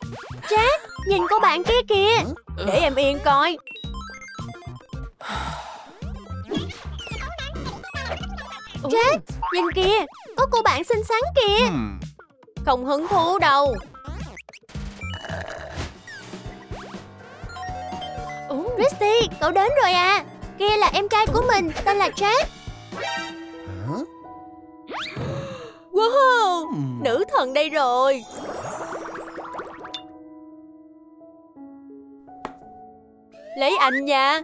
Jack, nhìn cô bạn kia kìa. Để em yên coi. Jack, nhìn kìa, có cô bạn xinh xắn kìa. Không hứng thú đâu. Christy, cậu đến rồi à. Kia là em trai của mình, tên là Jack. Wow, nữ thần đây rồi. Lấy anh nha.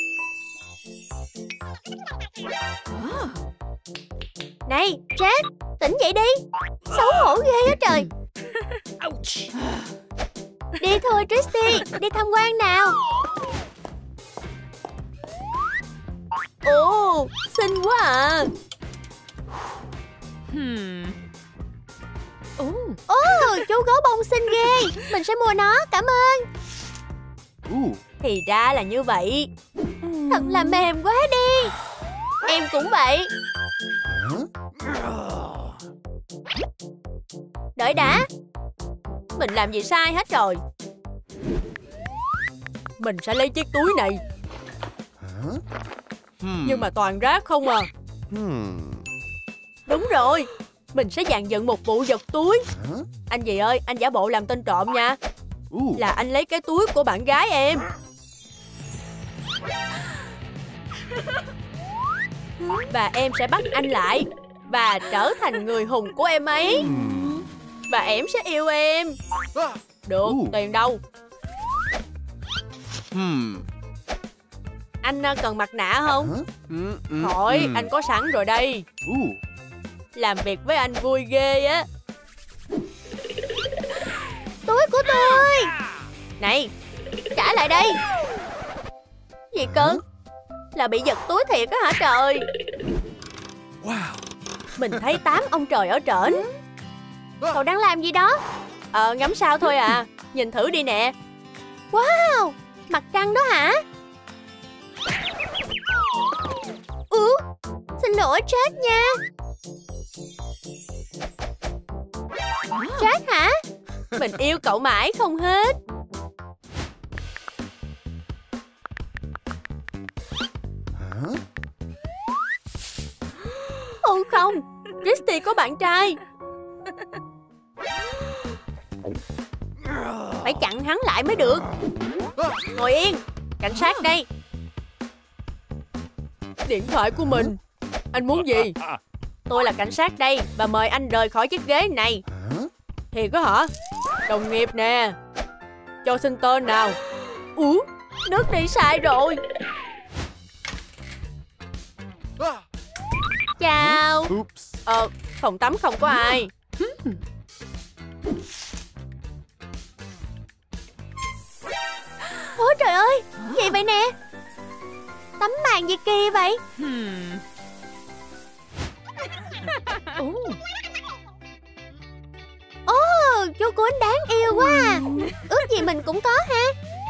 Này, Jack, tỉnh dậy đi. Xấu hổ ghê á trời. Đi thôi Christy, đi tham quan nào. Ồ, xinh quá à. Ồ, chú gấu bông xinh ghê. Mình sẽ mua nó, cảm ơn. Thì ra là như vậy. Thật là mềm quá đi. Em cũng vậy. Đợi đã. Mình làm gì sai hết rồi. Mình sẽ lấy chiếc túi này. Nhưng mà toàn rác không à. Đúng rồi. Mình sẽ dàn dựng một vụ giật túi. Anh gì ơi, anh giả bộ làm tên trộm nha. Là anh lấy cái túi của bạn gái em. Và em sẽ bắt anh lại và trở thành người hùng của em ấy. Và em sẽ yêu em. Được, tiền đâu? Anh cần mặt nạ không? Thôi, anh có sẵn rồi đây. Làm việc với anh vui ghê á. Túi của tôi. Này, trả lại đây. Gì cơ? Là bị giật túi thiệt á hả trời? Mình thấy 8 ông trời ở trển. Cậu đang làm gì đó? Ngắm sao thôi à. Nhìn thử đi nè. Wow, mặt trăng đó hả? Xin lỗi Jack nha. Jack hả? Mình yêu cậu mãi không hết. Ồ không, Christy có bạn trai. Phải chặn hắn lại mới được. Ngồi yên, cảnh sát đây. Điện thoại của mình. Anh muốn gì? Tôi là cảnh sát đây và mời anh rời khỏi chiếc ghế này. Thiệt á hả? Đồng nghiệp nè. Cho xin tên nào. Nước đi sai rồi. Chào. Phòng tắm không có ai. Ôi trời ơi, gì vậy nè? Tấm màn gì kỳ vậy? Chú cuốn đáng yêu quá à. Ước gì mình cũng có ha.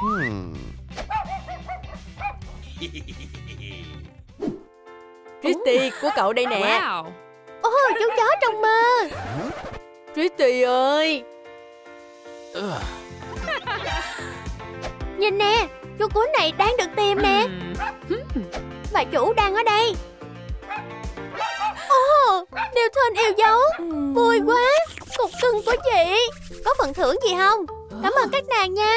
Christy, của cậu đây nè. Chú chó trong mơ. Christy ơi. Nhìn nè, chú cuốn này đang được tìm nè. Bà chủ đang ở đây. Newton yêu dấu. Vui quá. Cục cưng của chị. Có phần thưởng gì không? Cảm ơn các nàng nha.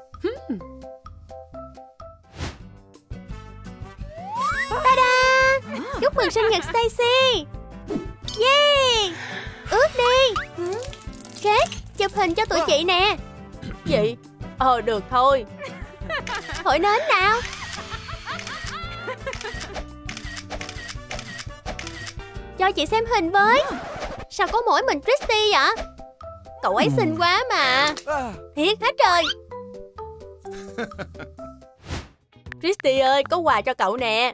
Ta-da! Chúc mừng sinh nhật Stacy. Yeah! Ướt đi. Jack, chụp hình cho tụi chị nè. Chị? Được thôi. Thổi nến nào. Cho chị xem hình với. Sao có mỗi mình Christy vậy? Cậu ấy xinh quá mà. Thiệt hả trời? Christy ơi, có quà cho cậu nè.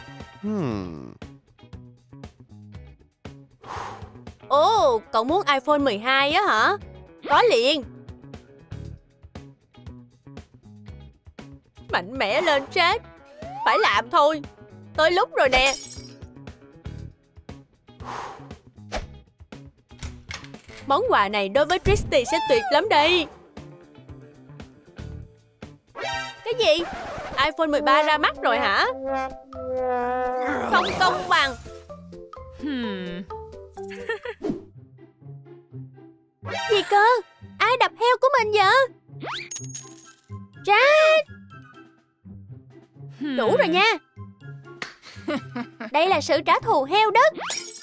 Cậu muốn iPhone 12 á hả? Có liền. Mạnh mẽ lên Jack. Phải làm thôi. Tới lúc rồi nè. Món quà này đối với Christy sẽ tuyệt lắm đây. Cái gì? iPhone 13 ra mắt rồi hả? Không công bằng. Gì cơ? Ai đập heo của mình vậy? Jack! Đủ rồi nha. Đây là sự trả thù heo đất.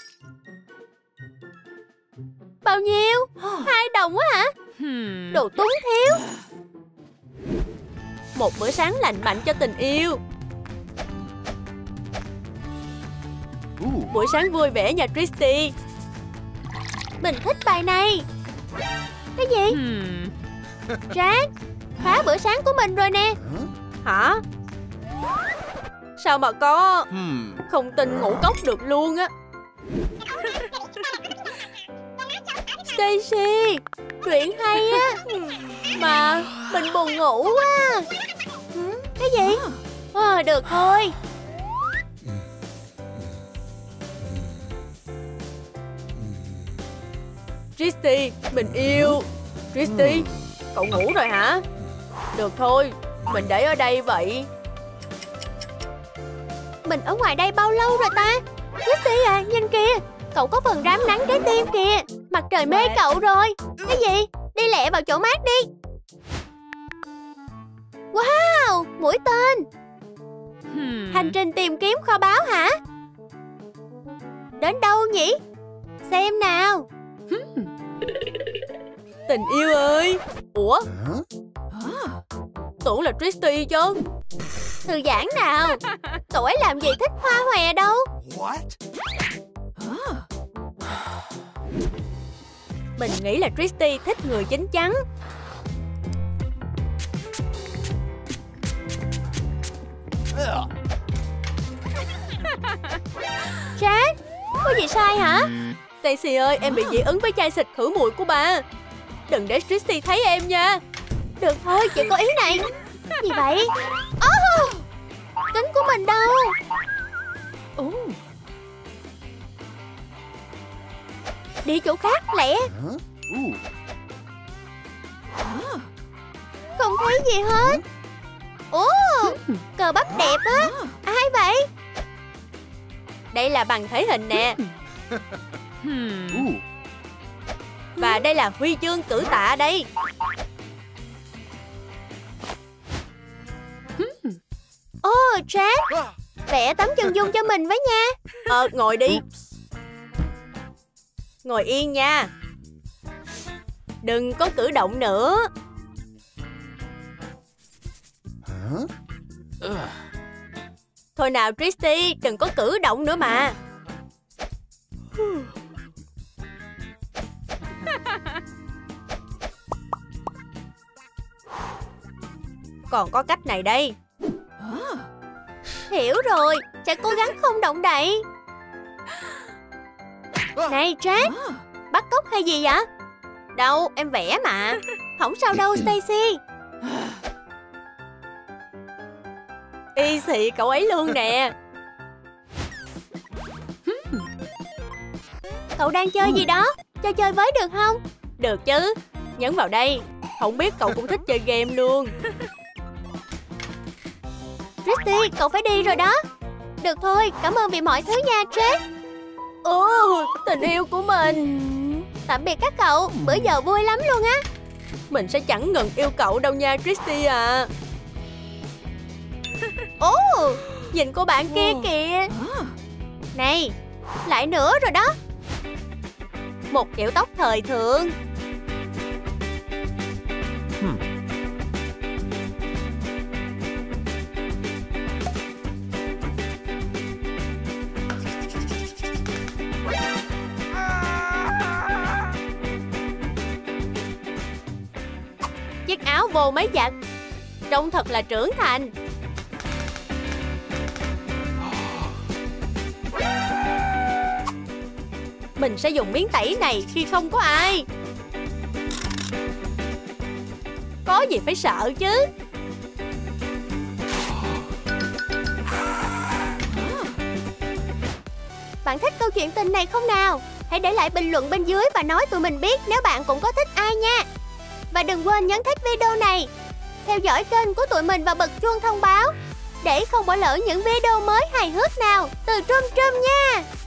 Bao nhiêu? 2 đồng á hả? Đồ túng thiếu. Một bữa sáng lành mạnh cho tình yêu. Buổi sáng vui vẻ nha Christy. Mình thích bài này. Cái gì? Jack, phá bữa sáng của mình rồi nè. Hả? Sao mà có... Không tin ngủ cốc được luôn á. Stacy, chuyện hay á. Mà mình buồn ngủ quá. Cái gì? Được thôi. Christy, mình yêu. Christy, cậu ngủ rồi hả? Được thôi, mình để ở đây vậy. Mình ở ngoài đây bao lâu rồi ta? Christy à, nhìn kìa. Cậu có phần rám nắng trái tim kìa. Mặt trời mê cậu rồi. Cái gì? Đi lẹ vào chỗ mát đi. Wow, mũi tên. Hành trình tìm kiếm kho báu hả? Đến đâu nhỉ? Xem nào. Tình yêu ơi. Ủa? Tưởng là Christy chứ. Thư giãn nào. Cậu ấy làm gì thích hoa hòe đâu. Mình nghĩ là Christy thích người chín chắn. Jack, có gì sai hả? Stacy ơi, em bị dị ứng với chai xịt khử mùi của bà. Đừng để Christy thấy em nha. Được thôi, chỉ có ý này. Gì vậy? Kính của mình đâu? Đi chỗ khác lẹ. Không thấy gì hết. Cờ bắp đẹp á. Ai vậy? Đây là bằng thể hình nè. Và đây là huy chương cử tạ đây. Jack, vẽ tấm chân dung cho mình với nha. Ngồi đi. Ngồi yên nha. Đừng có cử động nữa. Thôi nào Christy, đừng có cử động nữa mà. Còn có cách này đây. Hiểu rồi, sẽ cố gắng không động đậy. Này Jack, bắt cóc hay gì vậy? Đâu, em vẽ mà. Không sao đâu Stacy. Y xị cậu ấy luôn nè. Cậu đang chơi gì đó? Cho chơi với được không? Được chứ. Nhấn vào đây. Không biết cậu cũng thích chơi game luôn. Christy, cậu phải đi rồi đó. Được thôi, cảm ơn vì mọi thứ nha Jack. Tình yêu của mình. Tạm biệt các cậu, bữa giờ vui lắm luôn á. Mình sẽ chẳng ngừng yêu cậu đâu nha Christy à. Nhìn cô bạn kia kìa. Này, lại nữa rồi đó. Một kiểu tóc thời thượng. Chiếc áo vô máy giặt. Trông thật là trưởng thành. Mình sẽ dùng miếng tẩy này khi không có ai. Có gì phải sợ chứ. Bạn thích câu chuyện tình này không nào? Hãy để lại bình luận bên dưới và nói tụi mình biết nếu bạn cũng có thích ai nha. Và đừng quên nhấn thích video này. theo dõi kênh của tụi mình và bật chuông thông báo để không bỏ lỡ những video mới hài hước nào từ Trum Trum nha.